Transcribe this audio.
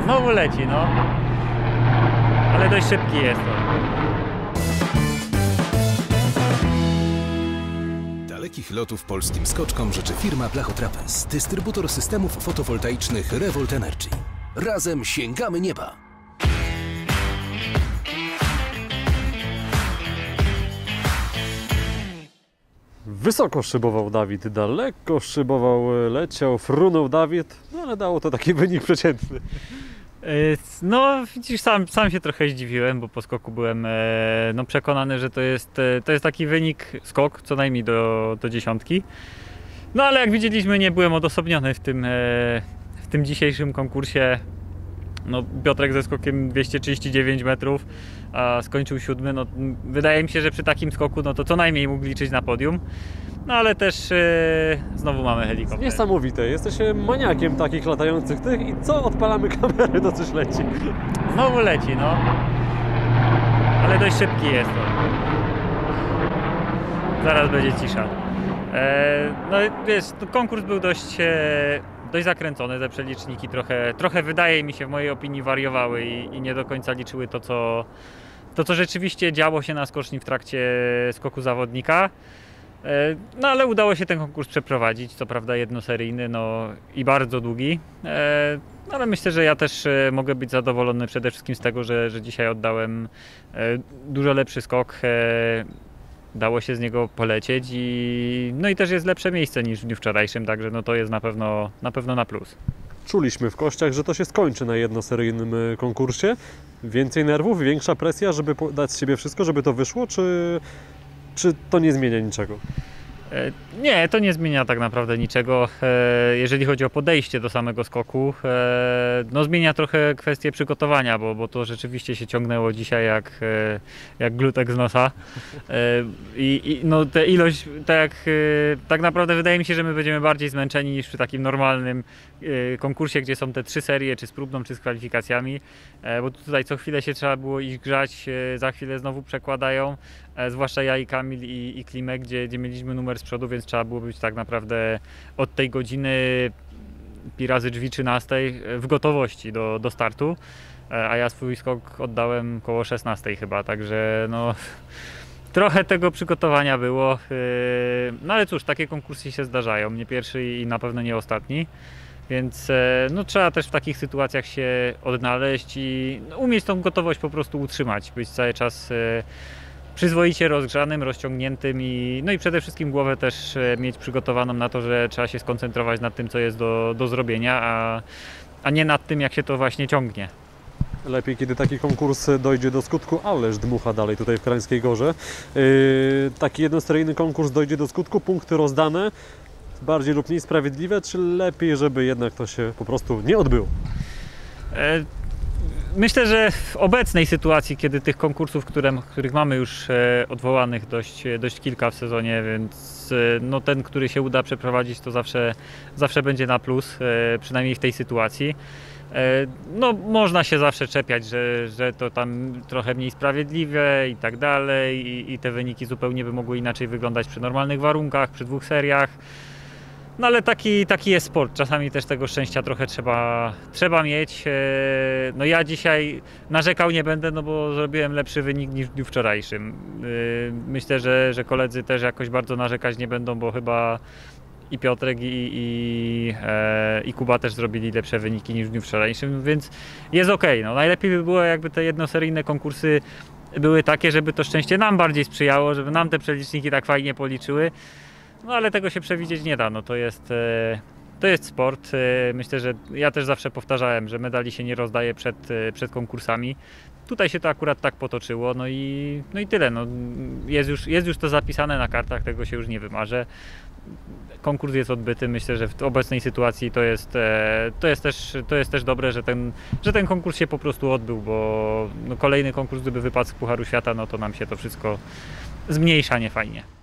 Znowu leci, no. Ale dość szybki jest to. Dalekich lotów polskim skoczkom życzy firma Blachotrapez, dystrybutor systemów fotowoltaicznych Revolt Energy. Razem sięgamy nieba! Wysoko szybował Dawid, daleko szybował, leciał, frunął Dawid, no ale dało to taki wynik przeciętny. No widzisz, sam się trochę zdziwiłem, bo po skoku byłem no, przekonany, że to jest taki wynik, skok co najmniej do dziesiątki. No ale jak widzieliśmy, nie byłem odosobniony w tym dzisiejszym konkursie. No, Piotrek ze skokiem 239 metrów, a skończył 7. No, wydaje mi się, że przy takim skoku no to co najmniej mógł liczyć na podium. No ale też znowu mamy helikopter. Niesamowite, jesteś maniakiem takich latających tych i co? Odpalamy kamerę, to coś leci. Znowu leci, no. Ale dość szybki jest to. Zaraz będzie cisza. No wiesz, konkurs był dość zakręcony, te przeliczniki trochę wydaje mi się, w mojej opinii wariowały i nie do końca liczyły to, co rzeczywiście działo się na skoczni w trakcie skoku zawodnika. No ale udało się ten konkurs przeprowadzić, co prawda jednoseryjny, no i bardzo długi. Ale myślę, że ja też mogę być zadowolony przede wszystkim z tego, że dzisiaj oddałem dużo lepszy skok. Dało się z niego polecieć no i też jest lepsze miejsce niż w dniu wczorajszym, także no to jest na pewno na plus. Czuliśmy w kościach, że to się skończy na jednoseryjnym konkursie. Więcej nerwów, większa presja, żeby dać z siebie wszystko, żeby to wyszło, czy to nie zmienia niczego? Nie, to nie zmienia tak naprawdę niczego, jeżeli chodzi o podejście do samego skoku. No zmienia trochę kwestię przygotowania, bo to rzeczywiście się ciągnęło dzisiaj jak glutek z nosa. No tę ilość, tak naprawdę wydaje mi się, że my będziemy bardziej zmęczeni niż przy takim normalnym konkursie, gdzie są te 3 serie, czy z próbną, czy z kwalifikacjami, bo tutaj co chwilę się trzeba było iść grzać, za chwilę znowu przekładają, zwłaszcza ja i Kamil i Klimek, gdzie mieliśmy numer z przodu, więc trzeba było być tak naprawdę od tej godziny pi razy drzwi 13 w gotowości do startu, a ja swój skok oddałem koło 16 chyba, także no trochę tego przygotowania było, no ale cóż, takie konkursy się zdarzają, nie pierwszy i na pewno nie ostatni, więc no, trzeba też w takich sytuacjach się odnaleźć i umieć tą gotowość po prostu utrzymać, być cały czas przyzwoicie rozgrzanym, rozciągniętym no i przede wszystkim głowę też mieć przygotowaną na to, że trzeba się skoncentrować nad tym, co jest do zrobienia, a nie nad tym, jak się to właśnie ciągnie. Lepiej, kiedy taki konkurs dojdzie do skutku, ależ dmucha dalej tutaj w Krańskiej Gorze. Taki jednoseryjny konkurs dojdzie do skutku, punkty rozdane, bardziej lub mniej sprawiedliwe, czy lepiej, żeby jednak to się po prostu nie odbyło? Myślę, że w obecnej sytuacji, kiedy tych konkursów, których mamy już odwołanych dość kilka w sezonie, więc no ten, który się uda przeprowadzić, to zawsze będzie na plus, przynajmniej w tej sytuacji. No można się zawsze czepiać, że to tam trochę mniej sprawiedliwe i tak dalej i te wyniki zupełnie by mogły inaczej wyglądać przy normalnych warunkach, przy 2 seriach. No ale taki jest sport, czasami też tego szczęścia trochę trzeba mieć. No ja dzisiaj narzekał nie będę, no bo zrobiłem lepszy wynik niż w dniu wczorajszym. Myślę, że koledzy też jakoś bardzo narzekać nie będą, bo chyba i Piotrek i Kuba też zrobili lepsze wyniki niż w dniu wczorajszym, więc jest ok. No, najlepiej by było, jakby te jednoseryjne konkursy były takie, żeby to szczęście nam bardziej sprzyjało, żeby nam te przeliczniki tak fajnie policzyły. No ale tego się przewidzieć nie da, no to jest sport. Myślę, że ja też zawsze powtarzałem, że medali się nie rozdaje przed konkursami. Tutaj się to akurat tak potoczyło, no i tyle. No, jest już to zapisane na kartach, tego się już nie wymarzę. Konkurs jest odbyty, myślę, że w obecnej sytuacji to jest też dobre, że ten konkurs się po prostu odbył, bo no kolejny konkurs, gdyby wypadł z Pucharu Świata, no to nam się to wszystko zmniejsza niefajnie.